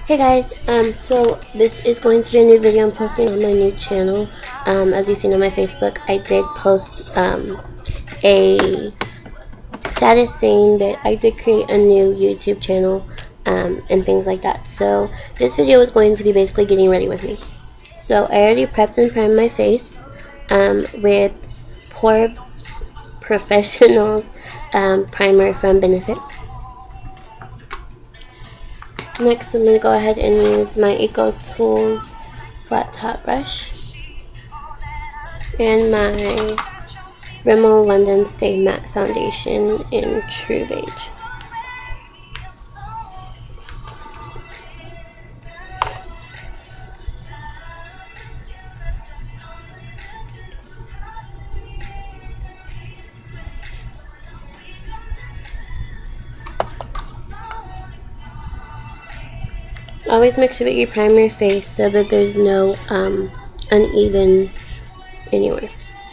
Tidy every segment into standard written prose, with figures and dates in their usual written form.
Hey guys, so this is going to be a new video I'm posting on my new channel. As you've seen on my Facebook, I did post a status saying that I did create a new YouTube channel and things like that. So this video is going to be basically getting ready with me. So I already prepped and primed my face with Pore Professionals primer from Benefit. Next, I'm going to go ahead and use my Eco Tools flat top brush and my Rimmel London Stay Matte Foundation in True Beige. Always make sure that you prime your face so that there's no uneven anywhere.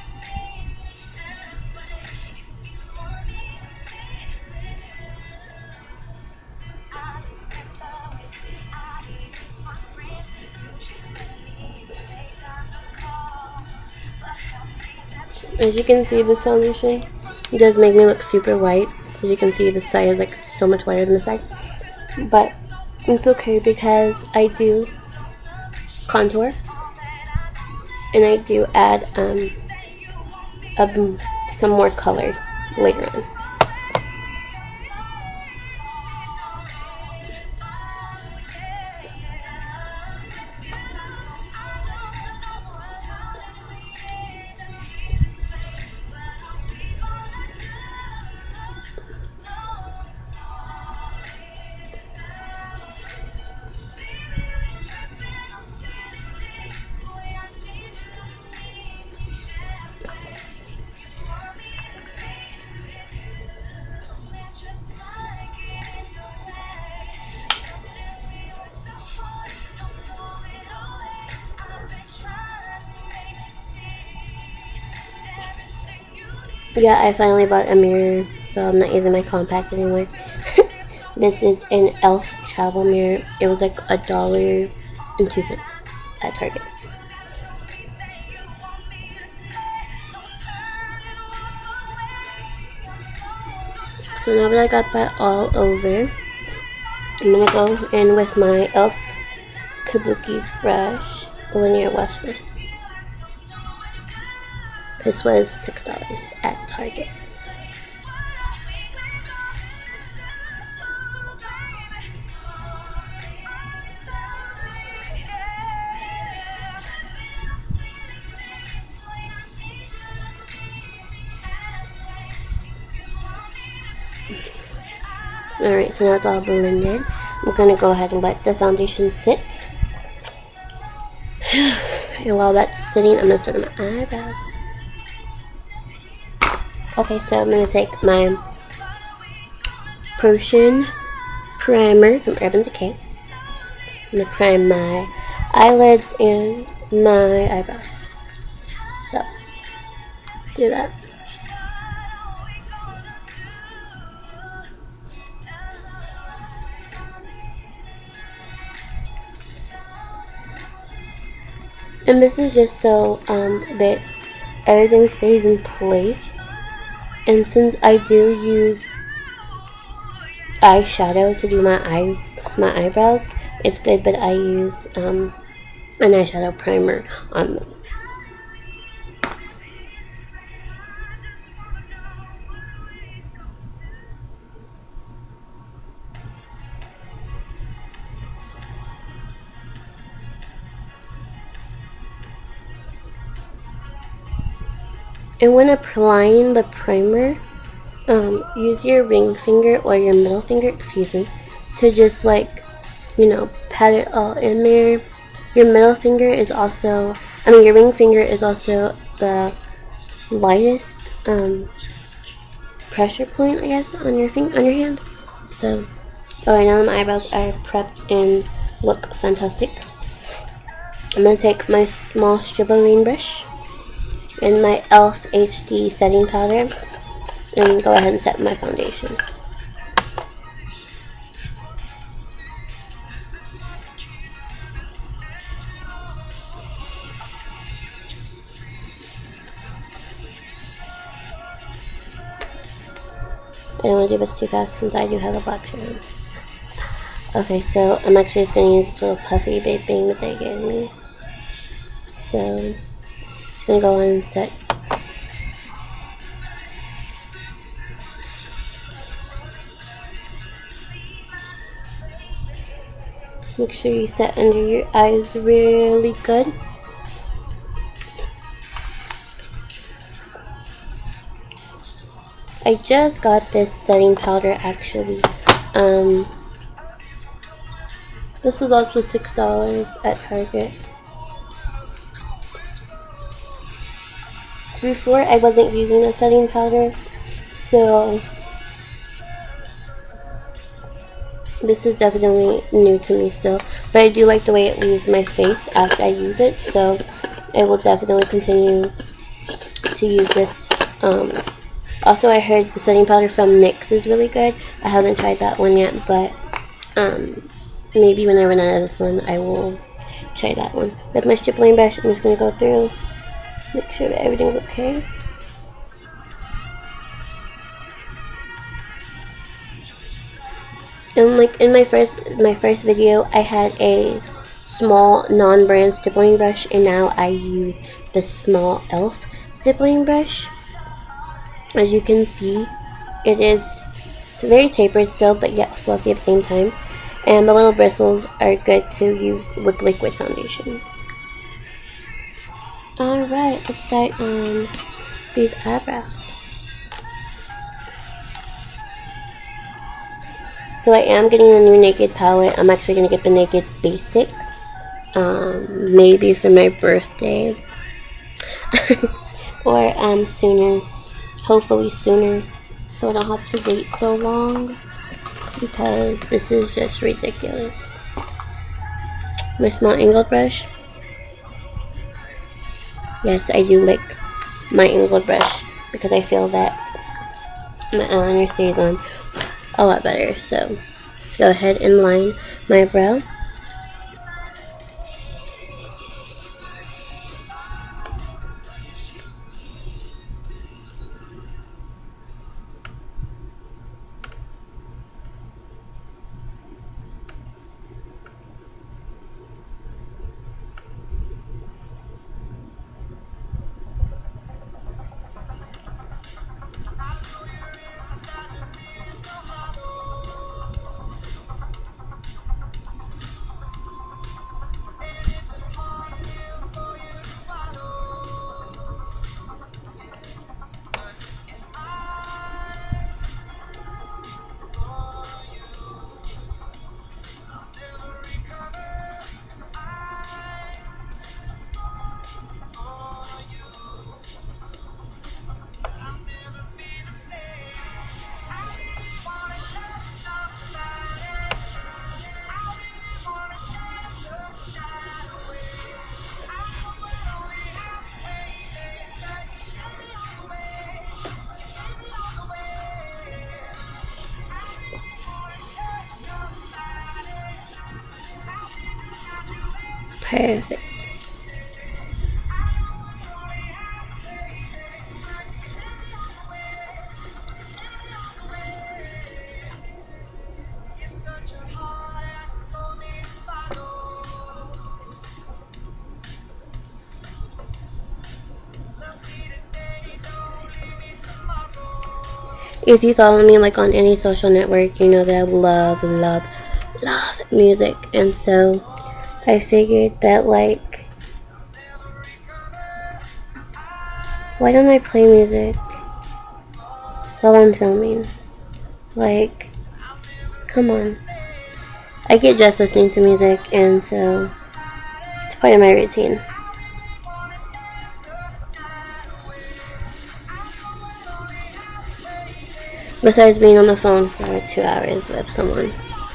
As you can see, this foundation does make me look super white. As you can see, the side is like so much whiter than the side, but it's okay because I do contour and I do add some more color later on. Yeah, I finally bought a mirror, so I'm not using my compact anymore. This is an e.l.f. travel mirror. It was like $1.02 at Target. So now that I got that all over, I'm gonna go in with my e.l.f. Kabuki brush linear wash list. This was $6 at Target. Alright, so now it's all blended. I'm gonna go ahead and let the foundation sit. And while that's sitting, I'm gonna start on my eyebrows. Okay, so I'm going to take my Potion Primer from Urban Decay. I'm going to prime my eyelids and my eyebrows. So, let's do that. And this is just so that everything stays in place. And since I do use eyeshadow to do my eyebrows, it's good that I use an eyeshadow primer on them. And when applying the primer, use your ring finger or your middle finger, to just like, pat it all in there. Your middle finger is also, your ring finger is also the lightest pressure point, I guess, on your hand. So, right now my eyebrows are prepped and look fantastic. I'm gonna take my small Strawberry brush and my e.l.f. HD setting powder and go ahead and set my foundation. I want to do this too fast since I do have a black shirt on. Okay, so I'm actually just going to use this little puffy babe thing that they gave me. So, just going to go on and set. Make sure you set under your eyes really good. I just got this setting powder actually. This was also $6 at Target. Before I wasn't using a setting powder, so this is definitely new to me still. But I do like the way it leaves my face after I use it, so I will definitely continue to use this. Also, I heard the setting powder from NYX is really good. I haven't tried that one yet, but maybe when I run out of this one, I will try that one. With my stippling brush, I'm just going to go through, make sure that everything's okay. And like in my first video, I had a small non-brand stippling brush, and now I use the small e.l.f. stippling brush. As you can see, it is very tapered still, but yet fluffy at the same time. And the little bristles are good to use with liquid foundation. Alright, let's start on these eyebrows. So I am getting a new Naked palette. I'm actually going to get the Naked Basics. Maybe for my birthday. Or sooner. Hopefully sooner, so I don't have to wait so long, because this is just ridiculous. My small angled brush. Yes, I do lick my angled brush because I feel that my eyeliner stays on a lot better. So let's go ahead and line my brow. Perfect. If you follow me like on any social network, you know that I love music, and so I figured that like, why don't I play music while I'm filming? Like, come on. I get just listening to music, and so it's part of my routine. Besides being on the phone for 2 hours with someone.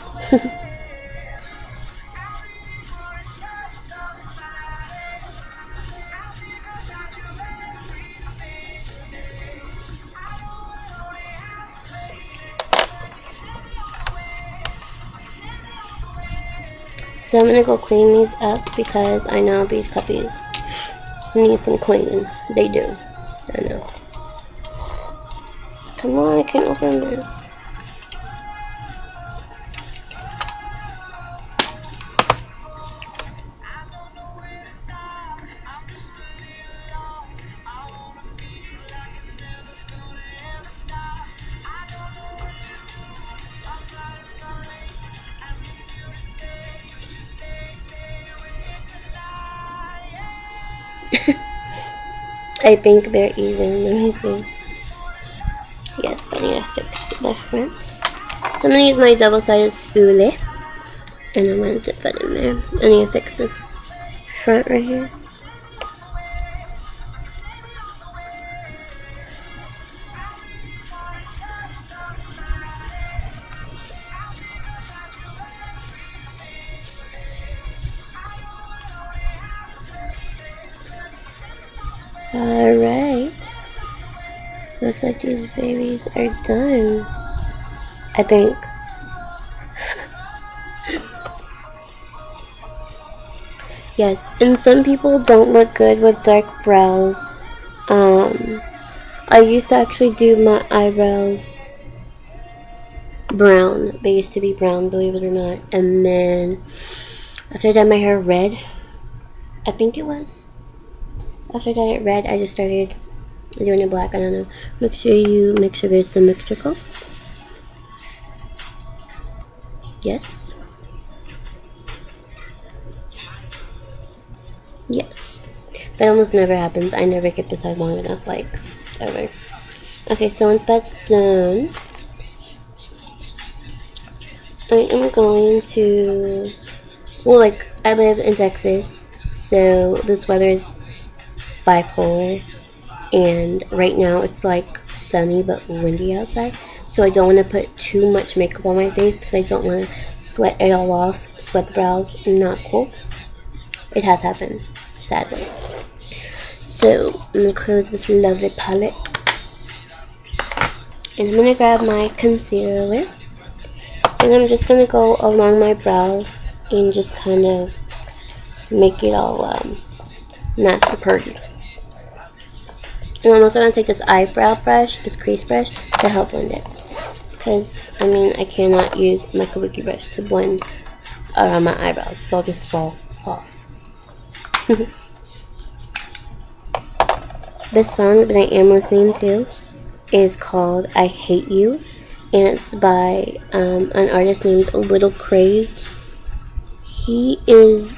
So I'm gonna go clean these up because I know these puppies need some cleaning. They do. I know. Come on, I can open this. I think they're even. Let me see. Yes, but I need to fix the front. So I'm going to use my double-sided spoolie. And I'm going to dip that in there. I need to fix this front right here. Alright. Looks like these babies are done. I think. Yes, and some people don't look good with dark brows. I used to actually do my eyebrows brown. They used to be brown, believe it or not. And then after I dyed my hair red, I think it was. After I dyed it red, I just started doing it black. I don't know. Make sure there's symmetrical. Yes. Yes. That almost never happens. I never keep this side long enough, like, ever. Okay, so once that's done, I am going to, well, like, I live in Texas, so this weather is bipolar, and right now it's like sunny but windy outside, so I don't want to put too much makeup on my face because I don't want to sweat it all off, sweat the brows. Not cool. It has happened, sadly. So I'm going to close this lovely palette, and I'm going to grab my concealer, and I'm just going to go along my brows and just kind of make it all nice and pretty. And I'm also going to take this eyebrow brush, this crease brush, to help blend it. Because, I mean, I cannot use my kabuki brush to blend around my eyebrows. They'll just fall off. This song that I am listening to is called I Hate You. And it's by an artist named Little Crazed. He is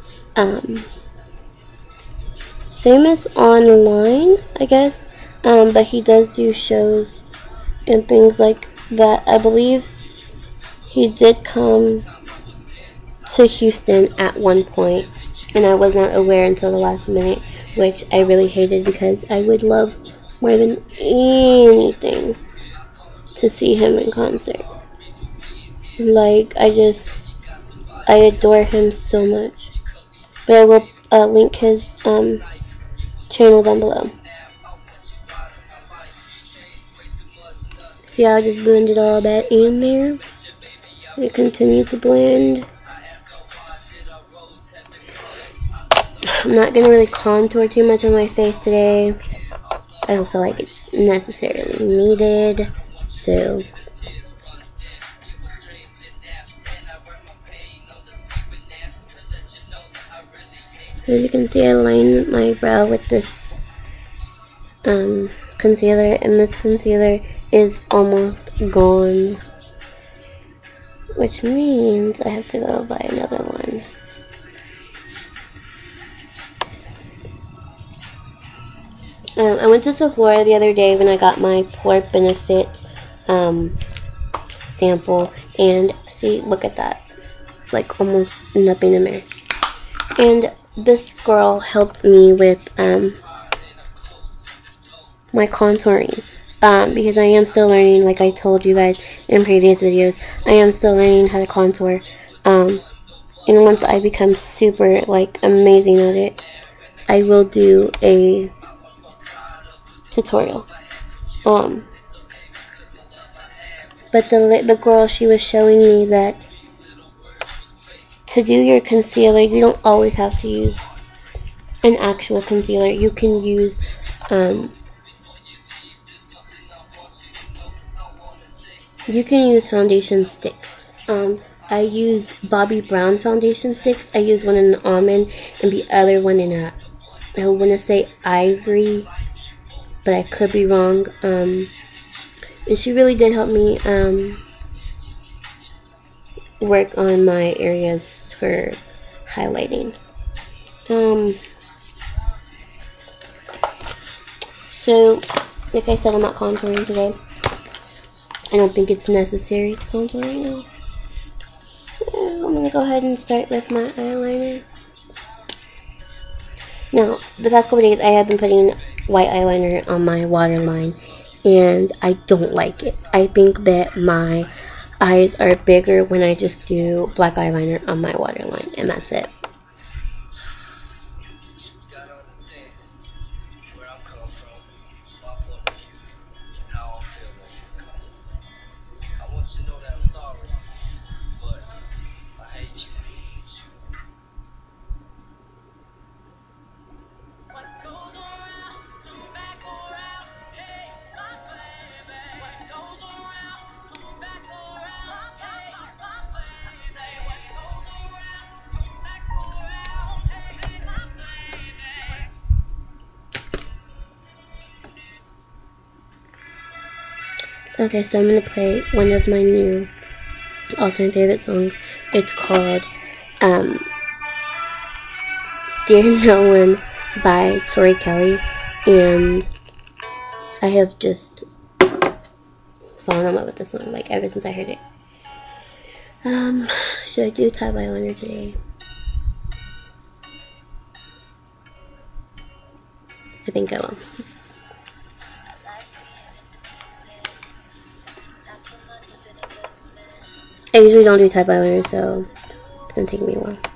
famous online, I guess, but he does do shows and things like that. I believe he did come to Houston at one point, and I was not aware until the last minute, which I really hated because I would love more than anything to see him in concert. Like, I adore him so much. But I will link his channel down below. See how I just blended all that in there? And it continued to blend. I'm not going to really contour too much on my face today. I don't feel like it's necessarily needed. So, as you can see, I lined my brow with this concealer, and this concealer is almost gone, which means I have to go buy another one. I went to Sephora the other day when I got my Pore Benefit sample, and see, look at that. It's like almost nothing in there. And this girl helped me with my contouring, because I am still learning, like I told you guys in previous videos. I am still learning how to contour, and once I become super, like, amazing at it, I will do a tutorial. But the girl, she was showing me that to do your concealer, you don't always have to use an actual concealer. You can use foundation sticks. I used Bobbi Brown foundation sticks. I used one in an almond and the other one in a, I want to say ivory, but I could be wrong. And she really did help me work on my areas for highlighting. So, like I said, I'm not contouring today. I don't think it's necessary to contour right now. So, I'm going to go ahead and start with my eyeliner. Now, the past couple days, I have been putting white eyeliner on my waterline, and I don't like it. I think that my eyes are bigger when I just do black eyeliner on my waterline, and that's it. Okay, so I'm going to play one of my new all-time favorite songs. It's called Dear No One by Tori Kelly, and I have just fallen in love with this song, like, ever since I heard it. Should I do top eyeliner today? I think I will. I usually don't do type eyeliner, so it's gonna take me a while.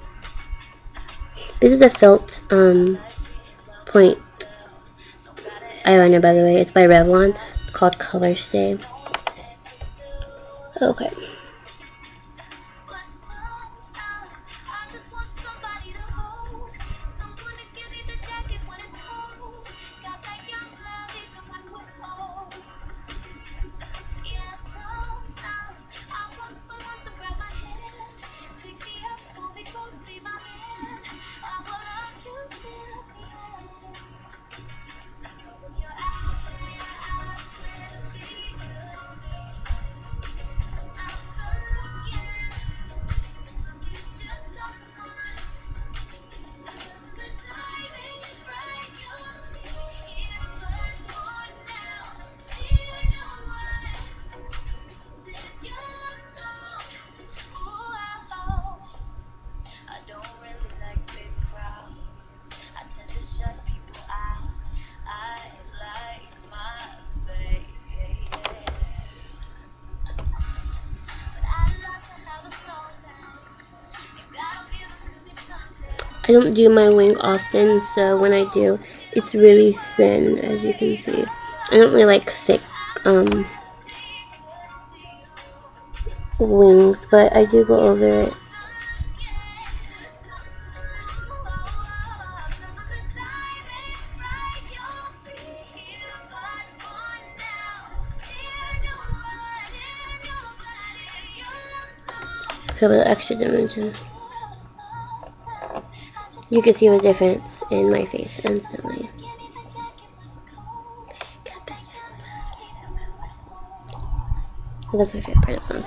This is a felt point eyeliner, by the way. It's by Revlon. It's called Color Stay. Okay. I don't do my wing often, so when I do, it's really thin, as you can see. I don't really like thick wings, but I do go over it. For a little extra dimension. You can see the difference in my face instantly. That's my favorite part of the song.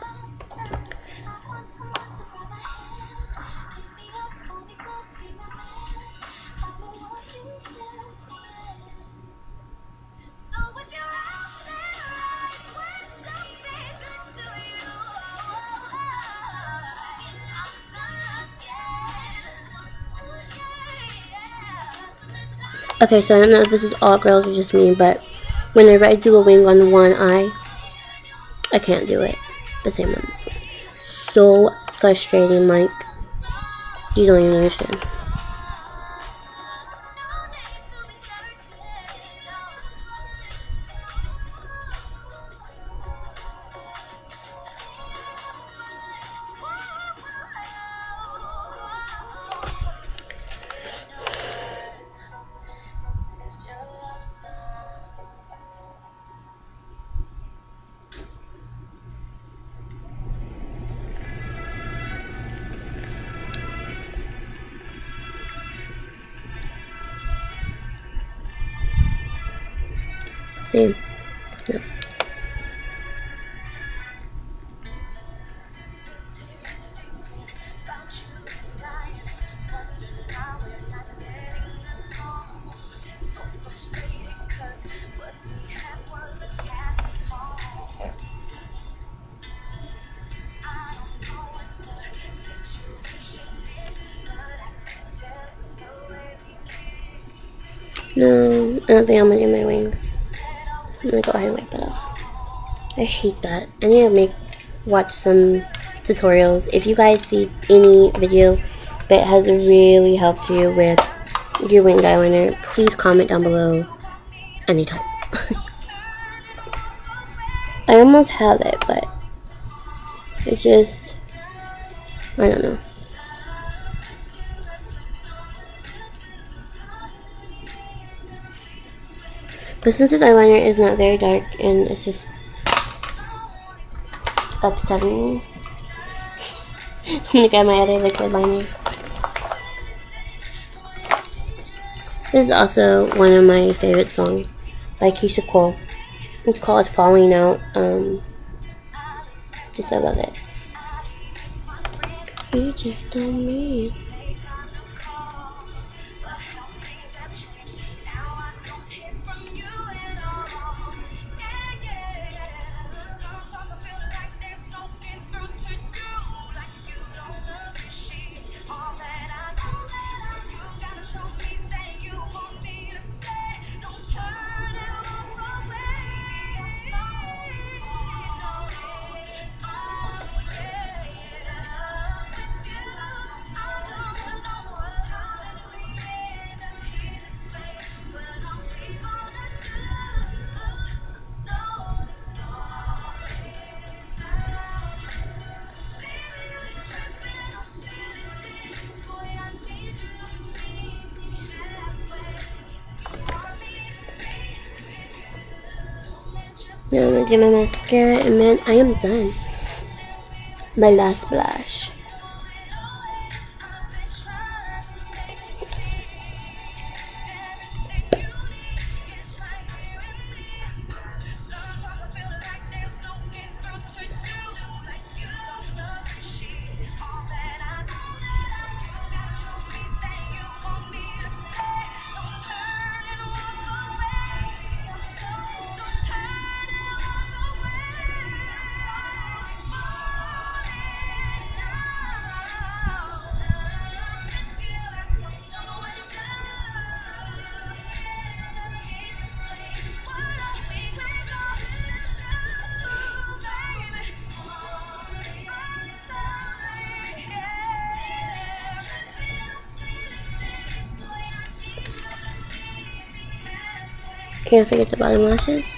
Okay, so I don't know if this is all girls or just me, but whenever I do a wing on one eye, I can't do it the same on this one. So frustrating, like, you don't even understand. See? No. No, I don't think I'm gonna do my wing. I'm gonna go ahead and wipe that off. I hate that. I need to watch some tutorials. If you guys see any video that has really helped you with your winged eyeliner, please comment down below. I need help. I almost have it, but it just, I don't know. But since this eyeliner is not very dark and it's just upsetting me, I'm gonna get my other liquid liner. This is also one of my favorite songs by Keyshia Cole. It's called Falling Out. Just I love it. You just don't mean. Now I'm gonna do my mascara, and then I am done. My last blush. Can't forget the bottom lashes.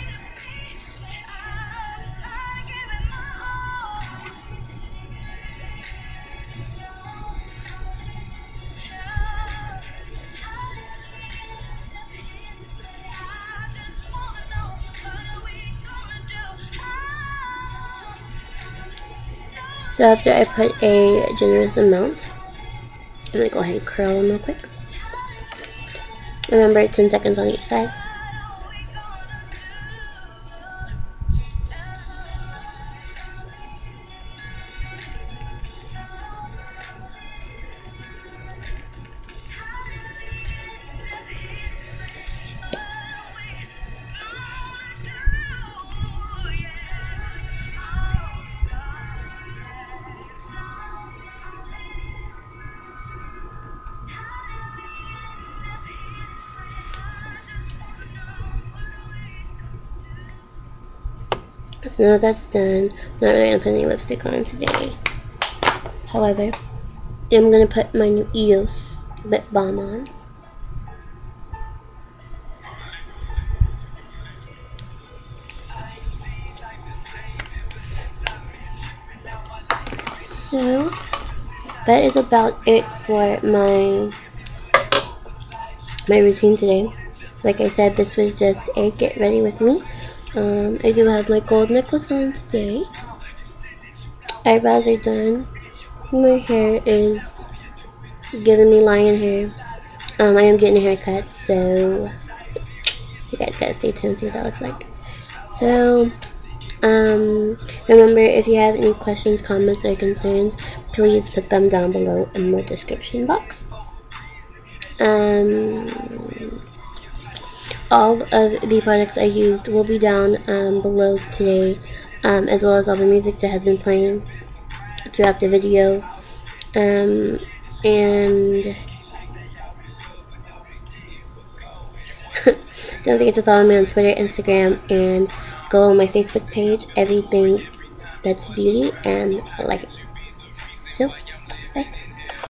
So after I put a generous amount, I'm going to go ahead and curl them real quick. Remember, 10 seconds on each side. So now that's done, I'm not really going to put any lipstick on today. However, I'm going to put my new EOS lip balm on. So, that is about it for my routine today. Like I said, this was just a get ready with me. I do have my gold necklace on today. Eyebrows are done. My hair is giving me lion hair. I am getting a haircut, so you guys gotta stay tuned and see what that looks like. So, remember, if you have any questions, comments, or concerns, please put them down below in the description box. All of the products I used will be down below today, as well as all the music that has been playing throughout the video. And Don't forget to follow me on Twitter, Instagram, and go on my Facebook page, Everything That's Beauty, and like it. So